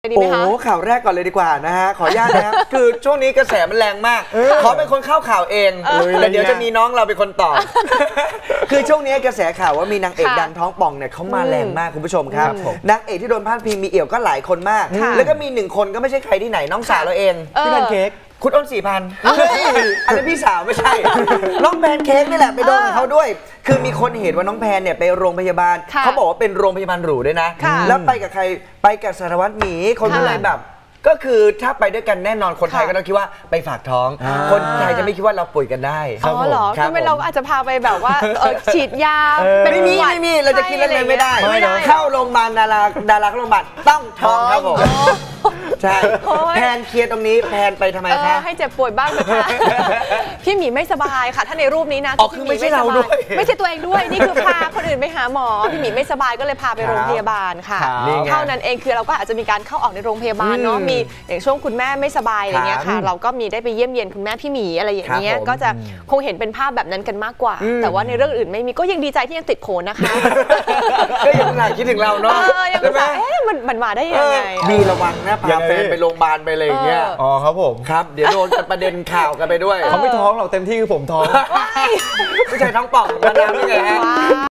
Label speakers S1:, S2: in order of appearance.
S1: โอ้ข่าวแรกก่อนเลยดีกว่านะฮะขออนุญาตนะครับคือช่วงนี้กระแสมันแรงมากขอเป็นคนเข้าข่าวเองแต่เดี๋ยวจะมีน้องเราเป็นคนตอบคือช่วงนี้กระแสข่าวว่ามีนางเอกดังท้องป่องเนี่ยเขามาแรงมากคุณผู้ชมครับนางเอกที่โดนพาดพิงมีเอี่ยวก็หลายคนมากแล้วก็มี1 คนก็ไม่ใช่ใครที่ไหนน้องสาวเราเองพี่แพนเค้กคุณอ้น4,000อันนี้พี่สาวไม่ใช่น้องแพนเค้กนี่แหละไปโดนเขาด้วยคือมีคนเห็นว่าน้องแพนเนี่ยไปโรงพยาบาลเขาบอกว่าเป็นโรงพยาบาลหรูด้วยนะแล้วไปกับใครไปกับสารวัตรหมีคนก็เลยแบบก็คือถ้าไปด้วยกันแน่นอนคนไทยก็ต้องคิดว่าไปฝากท้องคนไทยจะไม่คิดว่าเราป่วยกันได้
S2: อ๋อเหรอคือเราอาจจะพาไปแบบว่าฉีดยา
S1: ไม่มีเราจะคิดเรื่องนั้นไม่ได้เข้าโรงพยาบาลดาราเข้าโรงพยาบาลต้องท้องครับผมใช่แพนเคลียร์ตรงนี้แพนไปทำไมคะ
S2: ให้เจ็บป่วยบ้างนะคะพี่หมีไม่สบายค่ะถ้าในรูปนี้นะ
S1: คือไม่ใช่เราด้วย
S2: ไม่ใช่ตัวเองด้วยนี่คือพาคนอื่นไปหาหมอพี่หมีไม่สบายก็เลยพาไปโรงพยาบาลค่ะเท่านั้นเองคือเราก็อาจจะมีการเข้าออกในโรงพยาบาลเนาะมีอย่างช่วงคุณแม่ไม่สบายอะไรเงี้ยค่ะเราก็มีได้ไปเยี่ยมเยียนคุณแม่พี่หมีอะไรอย่างเงี้ยก็จะคงเห็นเป็นภาพแบบนั้นกันมากกว่าแต่ว่าในเรื่องอื่นไม่มีก็ยังดีใจที่ยังติดโผนะคะ
S1: ก็ยังหนักคิดถึงเราเนาะ
S2: ยังแบบมันมาได้ยังไง
S1: มีระวังนะพาแฟนไปโรงพยาบาลไปอะไรอย่างเงี้ย
S3: อ๋อครับผม
S1: ครับเดี๋ยวโดนประเด็นข่าวกันไปด้วย
S3: เขาไม่ท้องหรอกเต็มที่คือผมท้อง
S1: ผู้ชายท้องป่องมาแล้วนี่ไงฮะ